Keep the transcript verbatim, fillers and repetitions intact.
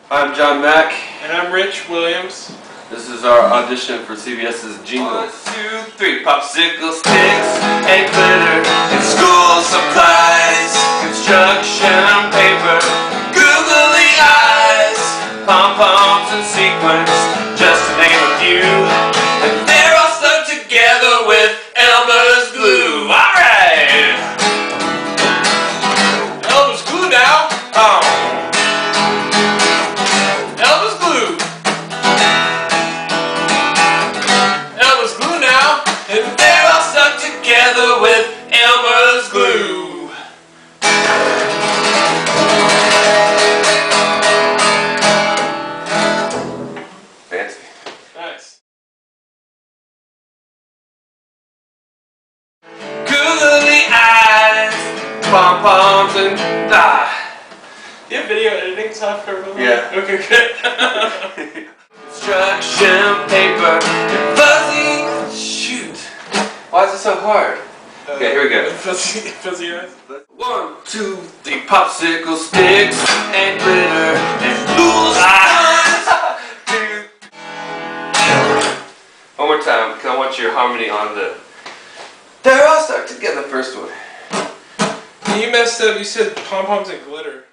I'm John Mack. And I'm Rich Williams. This is our audition for CBS's Jingles. One, two, three, popsicle sticks and glitter and school supplies, construction paper, googly eyes, pom-poms and sequins, just to name a few. And they're all stuck together with Elmers Glue. Alright! Elmers Glue now. Oh. And they're all stuck together with Elmer's glue. Fancy. Nice. Googly eyes, pom-poms and ah. Do you have video editing software? Yeah. Okay, good. Construction paper and fuzzy. Shoot. Why is it so hard? Uh, Okay, here we go. Fuzzy, fuzzy eyes. One, two, three, popsicle sticks and glitter and school eyes. One more time, because I want your harmony on the. They're all stuck together. First one. You messed up. You said pom poms and glitter.